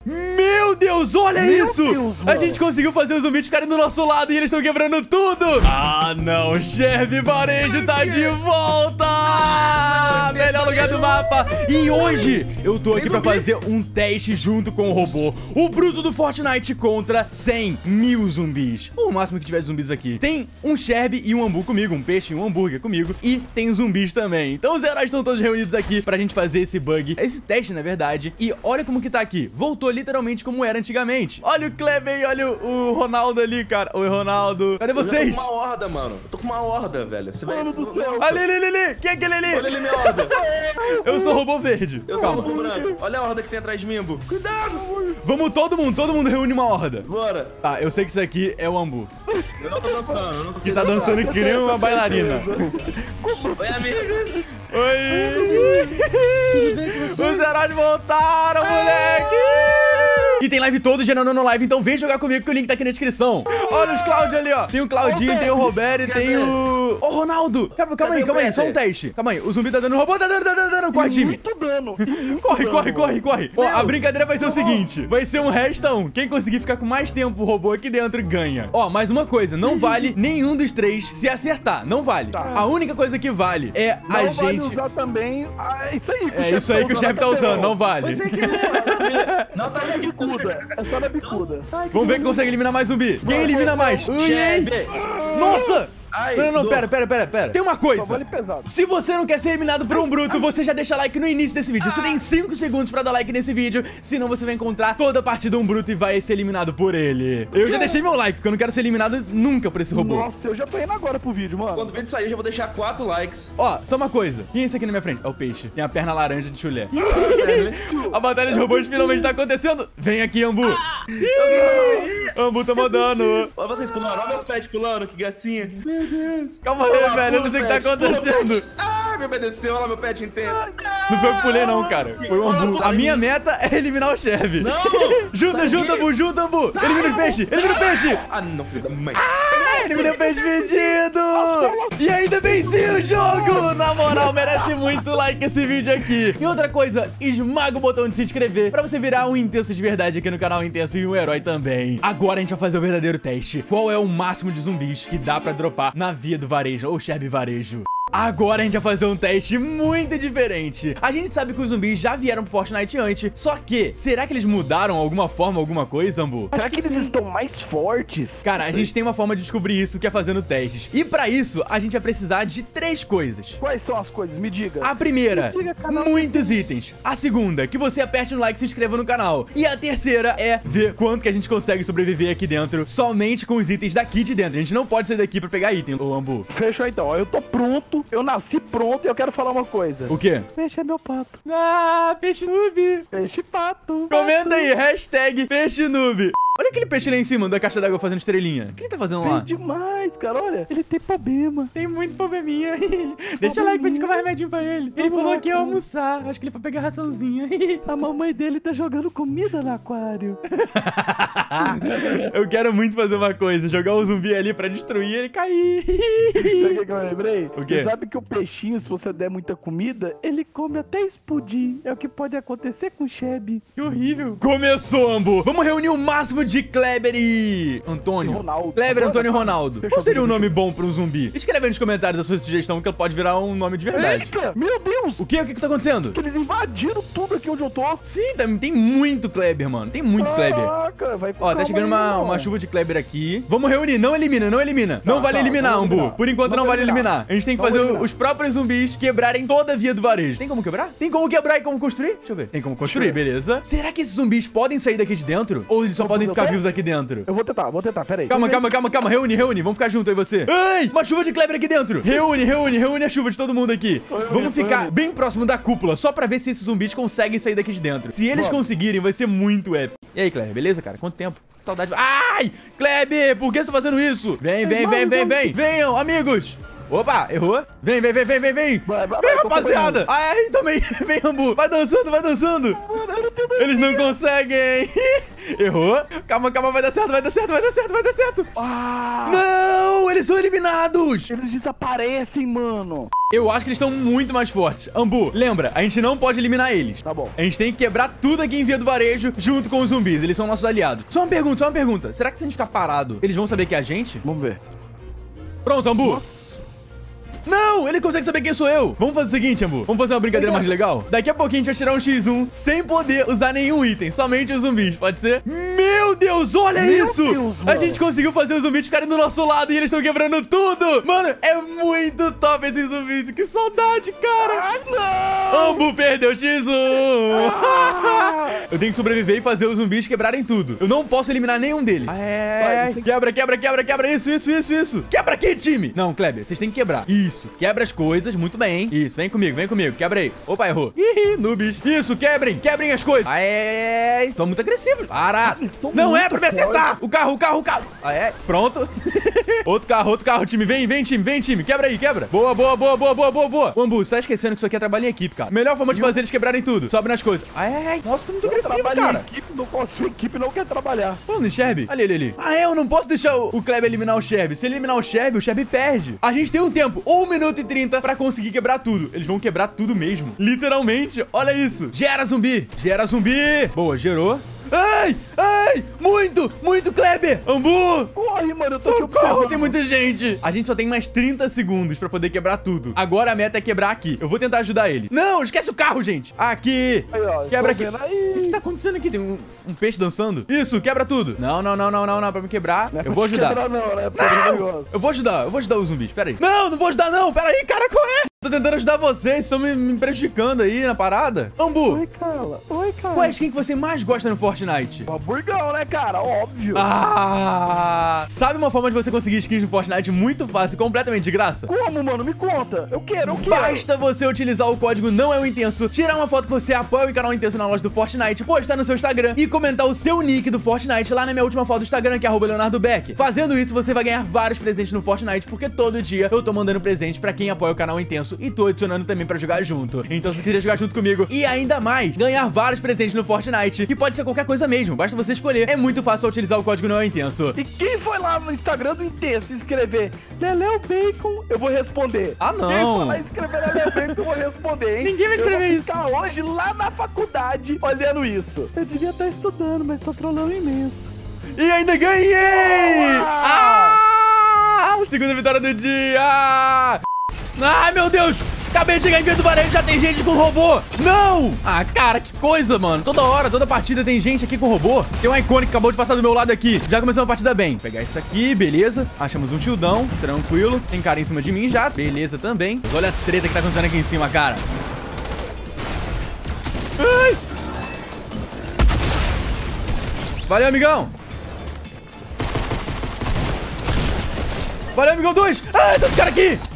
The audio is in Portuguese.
Meu Deus, olha isso! Deus, a gente conseguiu fazer os zumbis ficarem do nosso lado e eles estão quebrando tudo! Ah, não, Chefe Varejo tá de volta! Melhor lugar do mapa! E hoje eu tô aqui pra fazer um teste junto com o robô, o bruto do Fortnite contra 100 mil zumbis. O máximo que tiver zumbis aqui. Tem um Sherby e um Ambu comigo, um peixe e um hambúrguer comigo. E tem zumbis também. Então os heróis estão todos reunidos aqui pra gente fazer esse bug, esse teste na verdade. E olha como que tá aqui. Voltou literalmente como era antigamente. Olha o Kleber e olha o Ronaldo ali, cara. Oi, Ronaldo. Cadê vocês? Eu tô com uma horda, mano. Eu tô com uma horda, velho. Você vai... Mano do céu. Ali. Quem é aquele ali? Olha ali minha horda. Eu sou o robô verde. Eu sou o Calma. robô branco. Olha a horda que tem atrás de mim, Ambu. Cuidado. Vamos todo mundo reúne uma horda. Bora. Tá, eu sei que isso aqui é o Ambu. Eu não tô dançando. Eu não Que sei tá dançando que nem uma bailarina. Oi, amigos. Oi! Os heróis voltaram, moleque! E tem live todo gerando no live, então vem jogar comigo que o link tá aqui na descrição. Olha os Cláudio ali, ó. Tem o Claudinho, tem o Roberto e tem o... Ô, Ronaldo! Calma aí, só um teste. Calma aí, o zumbi tá dando robô, tá dando, corre, time. Muito dano. Corre. Ó, a brincadeira vai ser o seguinte, vai ser um resta um. Quem conseguir ficar com mais tempo o robô aqui dentro ganha. Ó, mais uma coisa, não vale nenhum dos três se acertar, não vale. A única coisa que vale é a gente... Vale usar também isso aí. É isso aí que o chefe tá usando, não vale. Você que não tá na bicuda. É só na bicuda. Vamos ver quem consegue eliminar mais zumbi. Quem elimina mais? Chefe. Nossa! Ai, Não, pera. Tem uma coisa. Vale pesado. Se você não quer ser eliminado por um bruto, você já deixa like no início desse vídeo. Você tem 5 segundos pra dar like nesse vídeo, senão você vai encontrar toda a partida um bruto e vai ser eliminado por ele. Eu já deixei meu like, porque eu não quero ser eliminado nunca por esse robô. Nossa, eu já tô indo agora pro vídeo, mano. Quando o vídeo sair, eu já vou deixar 4 likes. Ó, só uma coisa. Quem é esse aqui na minha frente? É o peixe. Tem a perna laranja de chulé. A batalha de robôs finalmente tá acontecendo. Vem aqui, Ambu. Ambu tá mandando. Olha vocês pulando, olha meus pets pulando, que gracinha. Meu Deus. Calma aí, velho, eu não sei o que tá acontecendo. Ah, me obedeceu, olha lá meu pet intenso. Não foi eu que pulei não, cara. Foi o Ambu. A minha meta é eliminar o chefe. Não! Junta, Ambu. Elimina o peixe. Ah, não, filho da mãe. Elimina o peixe vendido. E ainda venci o jogo. Na moral, merece muito like esse vídeo aqui. E outra coisa, esmaga o botão de se inscrever pra você virar um intenso de verdade aqui no canal Intenso e um herói também. Agora a gente vai fazer o verdadeiro teste. Qual é o máximo de zumbis que dá pra dropar na via do varejo ou Sherby Varejo? Agora a gente vai fazer um teste muito diferente. A gente sabe que os zumbis já vieram pro Fortnite antes, só que, será que eles mudaram alguma forma, alguma coisa, Ambu? Será que eles estão mais fortes? Cara, a gente tem uma forma de descobrir isso, que é fazendo testes. E pra isso, a gente vai precisar de 3 coisas. Quais são as coisas? Me diga. A primeira, Me diga, canal. muitos itens. A segunda, que você aperte no like e se inscreva no canal. E a terceira é ver quanto que a gente consegue sobreviver aqui dentro somente com os itens daqui de dentro. A gente não pode sair daqui pra pegar item, ô Ambu. Fechou então, ó, eu tô pronto, eu nasci pronto e eu quero falar uma coisa. O quê? Peixe é meu pato. Ah, peixe noob. Peixe pato. Comenta aí, hashtag peixe noob. Olha aquele peixe lá em cima da caixa d'água fazendo estrelinha. O que ele tá fazendo lá? É demais, cara, olha, ele tem problema. Tem muito probleminha. Deixa like pra gente comprar remedinho pra ele. Ele Vamos falou lá, que ia cara. almoçar. Acho que ele foi pegar raçãozinha. A mamãe dele tá jogando comida no aquário. Eu quero muito fazer uma coisa, jogar um zumbi ali pra destruir ele cair. Sabe o que eu lembrei? O quê? Você sabe que o peixinho, se você der muita comida, ele come até explodir. É o que pode acontecer com o Sherby. Que horrível. Começou, Ambu. Vamos reunir o máximo de Kleber e... Antônio. Ronaldo. Kleber, Antônio e Ronaldo. Fechou, Qual seria um fechou. nome bom pra um zumbi? Escreve aí nos comentários a sua sugestão que ele pode virar um nome de verdade. Eita, meu Deus! O quê? O que tá acontecendo? Que eles invadiram tudo aqui onde eu tô. Sim, tem muito Kleber, mano. Tem muito Kleber. Caraca, vai com Ó, tá calma chegando aí, uma ó. chuva de Kleber aqui. Vamos reunir, não elimina. Não vale eliminar, vamos Ambu. eliminar. Por enquanto não Vamos vale eliminar. A gente tem que Vamos fazer eliminar. os próprios zumbis quebrarem toda a via do varejo. Tem como quebrar? Tem como quebrar e como construir? Deixa eu ver. Tem como construir, beleza. Será que esses zumbis podem sair daqui de dentro? Ou eles só podem ficar vivos aqui dentro? Eu vou tentar, peraí. Calma. Reúne. Vamos ficar junto aí você. Ai, uma chuva de Kleber aqui dentro. Reúne a chuva de todo mundo aqui. Vamos ficar bem próximo da cúpula, só pra ver se esses zumbis conseguem sair daqui de dentro. Se eles conseguirem, vai ser muito épico. E aí, Kleber, beleza, cara? Quanto tempo? Saudade. Ai, Kleber, por que você tá fazendo isso? Vem. Venham, amigos. Opa, errou. Vem. Vai, Vem, tô rapaziada. Ai, também. Vem, Ambu. Vai dançando. Mano, eu não tenho Eles não conseguem. Errou. Calma, vai dar certo. Ah, Não, eles são eliminados. eles desaparecem, mano. Eu acho que eles estão muito mais fortes. Ambu, lembra, a gente não pode eliminar eles. Tá bom. A gente tem que quebrar tudo aqui em Via do Varejo junto com os zumbis. Eles são nossos aliados. Só uma pergunta. Será que se a gente ficar parado, eles vão saber que é a gente? Vamos ver. Pronto, Ambu. Não, ele consegue saber quem sou eu. Vamos fazer o seguinte, Ambu. Vamos fazer uma brincadeira mais legal? Daqui a pouquinho a gente vai tirar um X1 sem poder usar nenhum item. Somente os zumbis, pode ser? Meu Deus, olha isso! Deus, A mano. gente conseguiu fazer os zumbis ficarem do nosso lado e eles estão quebrando tudo. Mano, é muito top esses zumbis. Que saudade, cara. Ai, não! Ambu perdeu X1. Eu tenho que sobreviver e fazer os zumbis quebrarem tudo. Eu não posso eliminar nenhum deles. Vai, Quebra. Isso. Quebra aqui, time. Não, Kleber, vocês têm que quebrar. Isso. Quebra as coisas, muito bem. Isso, vem comigo. Quebra aí. Opa, errou. Ih, noobs. Isso, quebrem as coisas. Tô muito agressivo. Para. Não é pra me acertar. O carro. Pronto. Outro carro, time. Vem, time. Quebra aí. Boa. O Ambu, você tá esquecendo que isso aqui é trabalho em equipe, cara. Melhor forma de fazer eles quebrarem tudo. Sobe nas coisas. Nossa, tô muito agressivo, Trabalho em cara. equipe, sua equipe não quer trabalhar. Falando em Sherby, ali. Eu não posso deixar o Kleber eliminar o Sherby. Se ele eliminar o Sherby perde. A gente tem um tempo, 1 minuto e 30 pra conseguir quebrar tudo. Eles vão quebrar tudo mesmo. Literalmente, olha isso. Gera zumbi. Boa, gerou. Ai, muito, Kleber. Ambu. Corre, mano, eu tô aqui Socorro, observando. tem muita gente. A gente só tem mais 30 segundos pra poder quebrar tudo. Agora a meta é quebrar aqui. Eu vou tentar ajudar ele. Não, esquece o carro, gente. Aqui. Aí, ó, Quebra tô aqui. vendo aí. O que tá acontecendo aqui? Tem um peixe dançando? Isso, quebra tudo. Não, pra me quebrar. Não é Eu pra vou te ajudar. quebrar, não, né? Pra quebrar o negócio. Eu vou ajudar os zumbis, pera aí. Não vou ajudar não, pera aí, cara, qual é? Tô tentando ajudar vocês, estão me prejudicando aí na parada. Ambu, Oi, cara. qual é a skin que você mais gosta no Fortnite? O hamburgão, né, cara? Óbvio. Sabe uma forma de você conseguir skins no Fortnite muito fácil, completamente de graça? Como, mano? Me conta. Eu quero. Basta você utilizar o código Não É o Intenso, tirar uma foto que você apoia o canal Intenso na loja do Fortnite, postar no seu Instagram e comentar o seu nick do Fortnite lá na minha última foto do Instagram, que é @LeonardoBeck. Fazendo isso, você vai ganhar vários presentes no Fortnite, porque todo dia eu tô mandando presente pra quem apoia o canal Intenso e tô adicionando também pra jogar junto. Então se você queria jogar junto comigo e ainda mais, ganhar vários presentes no Fortnite, que pode ser qualquer coisa mesmo, basta você escolher. É muito fácil utilizar o código Não É o Intenso. E quem foi lá no Instagram do Intenso escrever Leleu Bacon, eu vou responder. Não. Quem foi lá escrever Leleu Bacon, eu vou responder, hein? Ninguém vai escrever isso. Eu vou ficar hoje lá na faculdade olhando isso. Eu devia estar estudando, mas tô trolando imenso. E ainda ganhei! Segunda vitória do dia! Ai, meu Deus! Acabei de chegar em Via do Varejo, já tem gente com robô! Não! Cara, que coisa, mano. Toda hora, toda partida tem gente aqui com robô. Tem um icônico que acabou de passar do meu lado aqui. Já começamos a partida bem. Vou pegar isso aqui, beleza. Achamos um shieldão, tranquilo. Tem cara em cima de mim já, beleza também. Mas olha a treta que tá acontecendo aqui em cima, cara. Ai! Valeu, amigão! Valeu, amigão 2! Ai, tem um cara aqui!